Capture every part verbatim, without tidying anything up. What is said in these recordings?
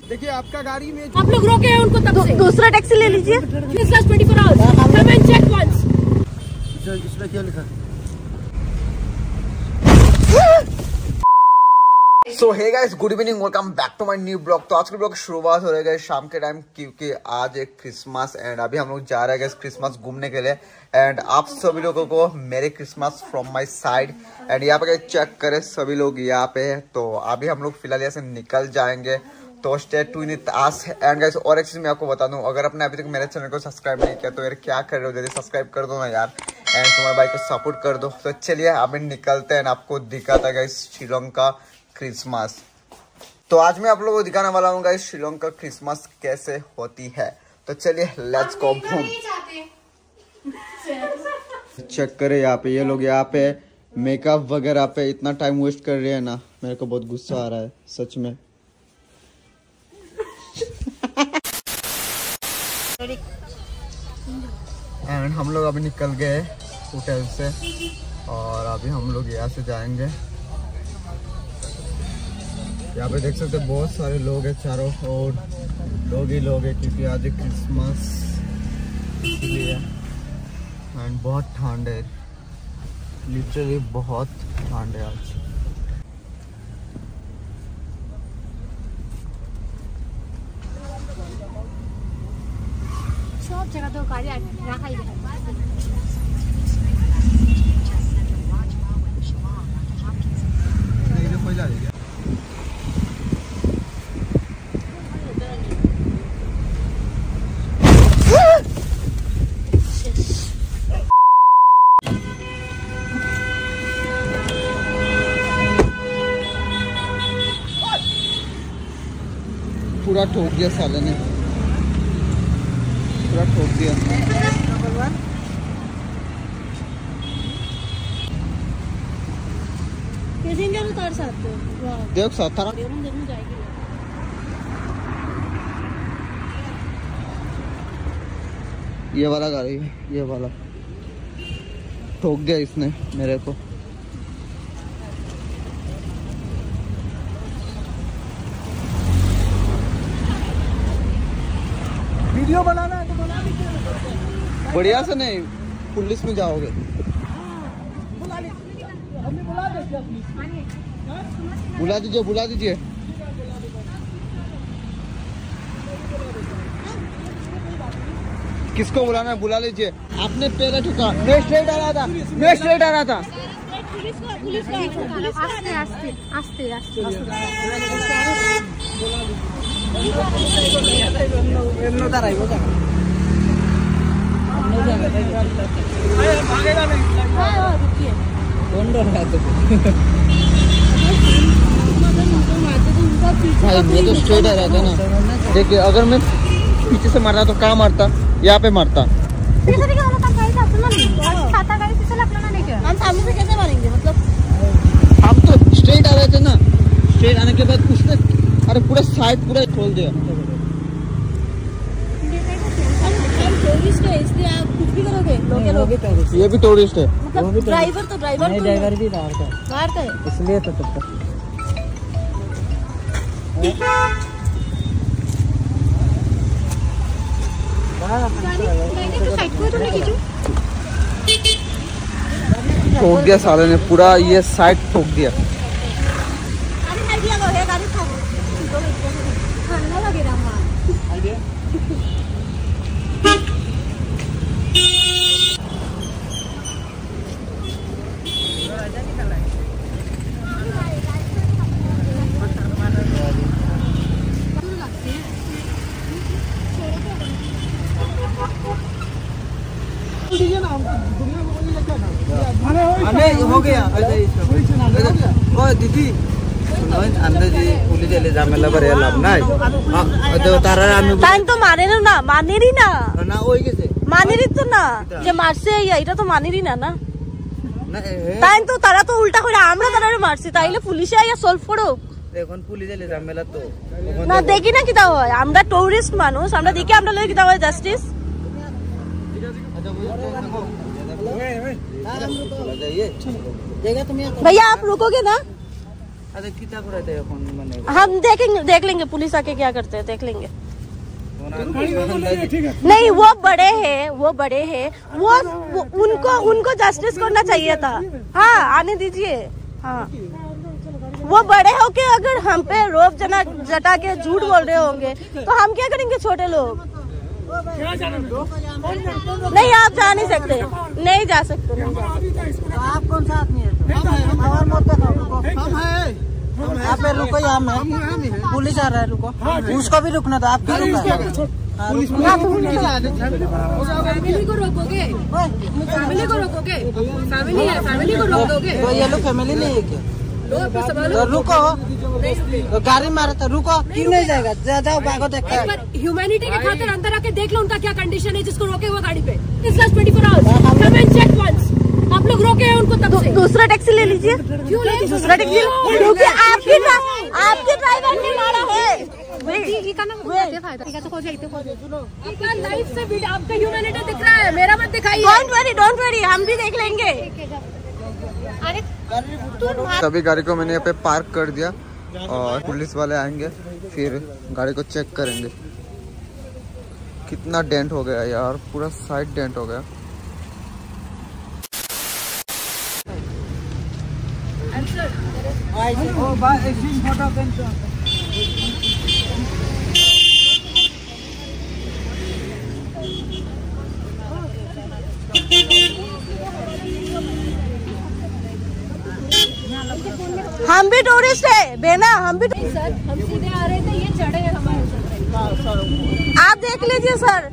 देखिए आपका गाड़ी में आप लोग रोके हैं उनको तब से। दूसरा टैक्सी ले लीजिए। Twenty four hours come and check once. इसमें क्या लिखा? So hey guys, good evening, welcome back to my new blog. तो आज के ब्लॉग की शुरुआत हो रही है शाम के टाइम, क्योंकि आज एक क्रिसमस एंड अभी हम लोग जा रहे हैं क्रिसमस घूमने के लिए। एंड आप सभी लोगों को मेरे Christmas from my side. And यहाँ पे चेक करें, सभी लोग यहाँ पे है। तो अभी हम लोग फिलहाल यहाँ से निकल जाएंगे, तो stay tune with us. And guys, और एक चीज मैं आपको बता दूं, अगर आपने अभी तक मेरे चैनल को सब्सक्राइब नहीं किया तो यार क्या कर रहे हो, जल्दी सब्सक्राइब कर दो ना यार, एंड तुम्हारे भाई को सपोर्ट कर दो। तो चलिए अभी निकलते हैं, आपको दिखाता है श्रीलंका क्रिसमस। तो आज मैं आप लोगों को दिखाने वाला हूँ गाइस श्रीलंका क्रिसमस कैसे होती है। तो चलिए लेट्स गो बूम। चेक करें यहाँ पे ये लोग यहाँ पे मेकअप वगैरह पे इतना टाइम वेस्ट कर रहे हैं ना, मेरे को बहुत गुस्सा आ रहा है सच में। एंड हम लोग अभी निकल गए होटल से और अभी हम लोग यहाँ से जाएंगे। यहाँ पे देख सकते हैं बहुत सारे लोग हैं, चारों ओर लोग ही लोग हैं, क्योंकि आज क्रिसमस इसलिए। एंड बहुत ठंड है, लिटरली बहुत ठंड है आज। सब जगह तो गाड़ी रखा ही है। पूरा ठोक दिया साले ने, पूरा ठोक दिया। पैसेंजर उतार सकते हो, देख सकता ना। ये वाला गाड़ी, ये वाला ठोक दिया इसने मेरे को। वीडियो बनाना है तो बना लीजिए, बढ़िया से नहीं पुलिस में जाओगे। बुला लीजिए, हमने बुला दीजिए, बुला दीजिए, बुला दीजिए। किसको बुलाना है बुला लीजिए। आपने पहले ठुका, मैं स्ट्रेट आ रहा था, मैं स्ट्रेट आ रहा था। पुलिस का आस्ते आस्ते आस्ते आस्ते भाई मैं तो स्ट्रेट आ रहा था ना। देखिए अगर मैं पीछे से मारता तो कहाँ मारता, यहाँ पे मारता। हम सामने से कैसे मारेंगे, मतलब हम तो स्ट्रेट आ रहे थे ना। स्ट्रेट आने के बाद उसने अरे पूरा साइड पूरा खोल दिया। टूरिस्ट है इसलिए आप कुछ भी करोगे, लोग ये भी टूरिस्ट है। मतलब ड्राइवर तो ड्राइवर नहीं, ड्राइवर भी बाहर का बाहर का है, इसलिए तो तब तक ठोक दिया साले ने, पूरा ये साइड ठोक दिया। हो गया दीदी अंदर पुलिस झमेला बड़े लाभ ना টাইম তো মানে না, মানেরই না না ওই গেছে মানেরই তো না, যে মারছে এটা তো মানেরই না না। তাই তো তারা তো উল্টা করে আমরা তারারে মারছি, তাইলে পুলিশে আইয়া সলভ করো। এখন পুলিশ এলে ঝামেলা তো না দেখি না কিটা হয়, আমরা টুরিস্ট মানুষ, আমরা দেখি আমরা লই কিটা হয় জাস্টিস। भैया आप रुकोगे ना? हम देखेंगे, देख लेंगे पुलिस आके क्या करते हैं, देख लेंगे। नहीं वो बड़े हैं, वो बड़े हैं, वो, वो उनको उनको जस्टिस करना चाहिए था। हाँ आने दीजिए। हाँ वो बड़े हो के अगर हम पे रोप जना जटा के झूठ बोल रहे होंगे तो हम क्या करेंगे छोटे लोग? नहीं आप जा नहीं सकते, नहीं जा सकते। आप कौन सा आदमी है? आप रुको, यहाँ में पुलिस आ रहा है, रुको। उसको भी रुकना था, आप क्यों रुका? फैमिली को रोकोगे? फैमिली को रोकोगे? फैमिली है, फैमिली को रोक दोगे? तो ये लोग फैमिली नहीं है क्या? तो रुको, तो गाड़ी मारा था, रुको। क्यों नहीं जाएगा? ज्यादा भागो देखा। ह्यूमैनिटी के खातिर अंदर आके देख लो उनका क्या कंडीशन है जिसको रोके हुआ गाड़ी पे। It's just twenty four hours, come and check once. आप लोग रोके हैं उनको तब से। दूसरा टैक्सी ले लीजिए। क्यों ले? दूसरा टैक्सी क्योंकि आपकी आपके ड्राइवर ने मारा है। आपका लाइफ से भी आपका ह्यूमैनिटी दिख रहा है, मेरा मत दिखाइए। डोंट वरी, डोंट वरी, हम भी देख लेंगे। सभी गाड़ी को मैंने यहाँ पे पार्क कर दिया और पुलिस वाले आएंगे फिर गाड़ी को चेक करेंगे। कितना डेंट हो गया यार, पूरा साइड डेंट हो गया। हम भी टूरिस्ट है बेना, हम भी सर हम सीधे आ रहे थे, ये चढ़े हैं हमारे ऊपर। आप देख लीजिए सर।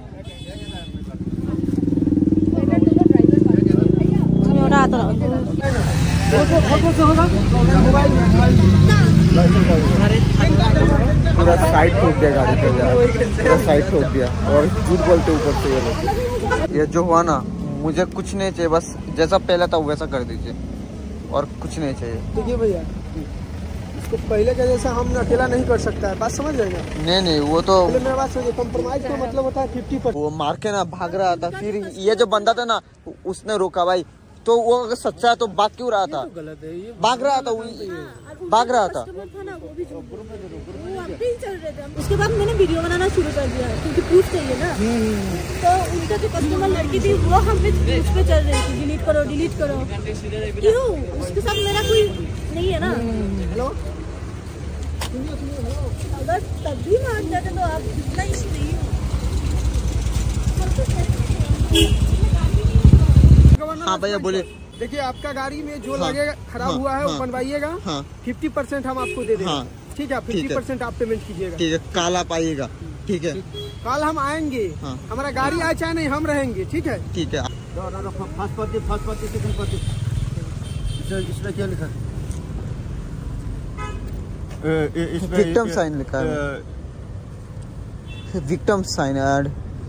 पूरा साइड ठोक दिया गाड़ी पे यार, पूरा साइड ठोक दिया और झूठ बोलते ऊपर से ये लोग। ये जो हुआ ना, मुझे कुछ नहीं चाहिए, बस जैसा पहले था वैसा कर दीजिए और कुछ नहीं चाहिए। देखिए भैया, इसको पहले का जैसा हम अकेला नहीं कर सकता है, बात समझ जाएगा। नहीं नहीं वो तो मेरा बात समझिए, कंप्रोमाइज का मतलब होता है फिफ्टी परसेंट। वो मार के ना भाग रहा था, फिर ये जो बंदा था ना उसने रोका भाई, तो वो अगर सच्चा है तो भाग क्यों रहा था? भाग रहा था, भाग रहा था। उसके बाद मैंने वीडियो बनाना शुरू कर दिया क्योंकि पूछ चाहिए ना। तो उनका जो कस्टमर लड़की थी वो हम पे उस पे चल रही थी, डिलीट करो डिलीट करो। क्यों? उसके साथ मेरा कोई नहीं है ना। हेलो, अगर तभी मान जाते तो आप इतना इशू नहीं हो। हाँ भैया बोले। देखिए आपका गाड़ी में जो हाँ, लगेगा खराब हाँ, हुआ है हाँ, वो बनवाइएगा। फिफ्टी परसेंट हम आपको दे देंगे। हाँ, ठीक है, फिफ्टी परसेंट आप पेमेंट कीजिएगा। ठीक है, कल आप आइएगा। ठीक है, कल हम आएंगे। हाँ। हमारा गाड़ी आए चाहे नहीं, हम रहेंगे। ठीक है, ठीक है। इसमें क्या लिखा है? विक्टिम साइन लिखा है, विक्टिम साइन ऐड।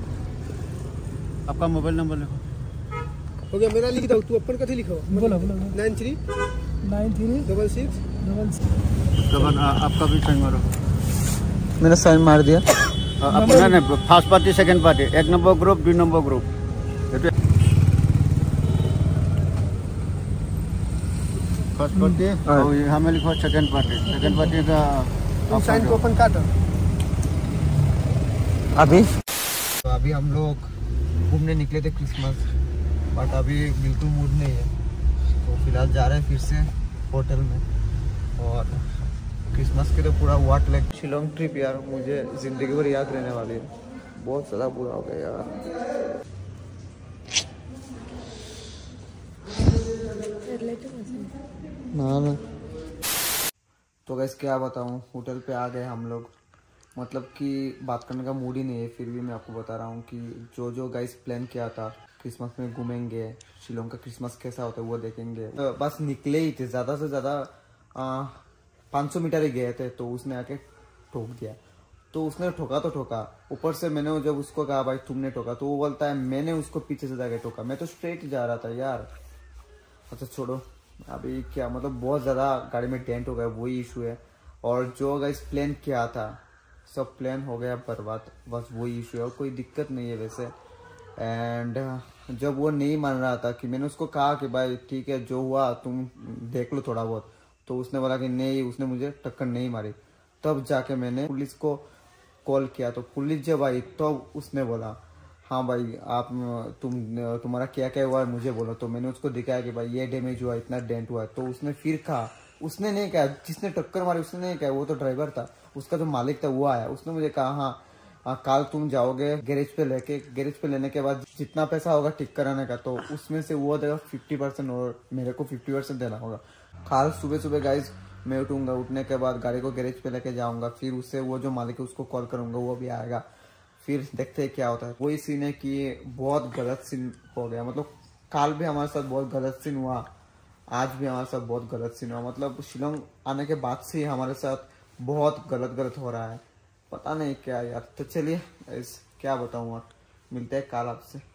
आपका मोबाइल नंबर लिखो। हो गया, मेरा लिख दो। तू अपन कथी लिखो? बोलो बोलो। Nine three nine three double six double six. आपका भी साइन मारो। मैंने साइन मार दिया। अपना नहीं, फर्स्ट पार्टी सेकंड पार्टी, एक नंबर ग्रुप दो नंबर ग्रुप। फर्स्ट पार्टी और यहाँ में लिखो सेकंड पार्टी। सेकंड पार्टी का साइन को अपन काटो। अभी तो अभी हम लोग घूमने निकले थे क्रिसमस, बट अभी बिल्कुल मूड नहीं है, तो फिलहाल जा रहे हैं फिर से होटल में। और क्रिसमस के लिए पूरा वाट लग शिलोंग ट्रिप यार मुझे ज़िंदगी भर याद रहने वाली है। बहुत ज़्यादा बुरा हो गया यार। ना ना तो गैस क्या बताऊँ, होटल पे आ गए हम लोग। मतलब कि बात करने का मूड ही नहीं है, फिर भी मैं आपको बता रहा हूँ कि जो जो गाइस प्लान किया था क्रिसमस में घूमेंगे, शिलोंग का क्रिसमस कैसा होता है वो देखेंगे, तो बस निकले ही थे। ज़्यादा से ज़्यादा पाँच सौ मीटर ही गए थे, तो उसने आके ठोक दिया। तो उसने ठोका तो ठोका, ऊपर से मैंने जब उसको कहा भाई तुमने ठोका, तो वो बोलता है मैंने उसको पीछे से जाके ठोका, मैं तो स्ट्रेट जा रहा था यार। अच्छा छोड़ो, अभी क्या मतलब बहुत ज़्यादा गाड़ी में डेंट हो गया, वही इशू है। और जो गाइस प्लान किया था सब प्लान हो गया बर्बाद, बस वही इशू है और कोई दिक्कत नहीं है वैसे। एंड जब वो नहीं मान रहा था कि मैंने उसको कहा कि भाई ठीक है जो हुआ तुम देख लो थोड़ा बहुत, तो उसने बोला कि नहीं, उसने मुझे टक्कर नहीं मारी। तब जाके मैंने पुलिस को कॉल किया, तो पुलिस जब आई तो उसने बोला हाँ भाई आप तुम तुम्हारा क्या क्या हुआ है मुझे बोलो। तो मैंने उसको दिखाया कि भाई ये डैमेज हुआ, इतना डेंट हुआ है। तो उसने फिर कहा, उसने नहीं कहा, जिसने टक्कर मारी उसने नहीं कहा, वो तो ड्राइवर था, उसका जो मालिक था वो आया। उसने मुझे कहा हाँ हाँ कल तुम जाओगे गैरेज पे लेके, गैरेज पे लेने के बाद जितना पैसा होगा ठीक कराने का, तो उसमें से वो देगा फिफ्टी परसेंट और मेरे को फिफ्टी परसेंट देना होगा। कल सुबह सुबह गाइज मैं उठूंगा, उठने के बाद गाड़ी को गैरेज पे लेके जाऊंगा, फिर उससे वो जो मालिक है उसको कॉल करूंगा, वो भी आएगा, फिर देखते हैं क्या होता है। वही सीन है कि बहुत गलत सीन हो गया, मतलब कल भी हमारे साथ बहुत गलत सीन हुआ, आज भी हमारे साथ बहुत गलत सीन हुआ। मतलब शिलोंग आने के बाद से ही हमारे साथ बहुत गलत गलत हो रहा है, पता नहीं क्या यार। तो चलिए क्या बताऊँ, मिलते हैं कल आपसे।